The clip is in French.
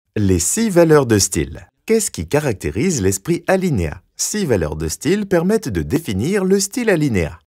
Les 6 valeurs de style. Qu'est-ce qui caractérise l'esprit alinéa? 6 valeurs de style permettent de définir le style alinéa.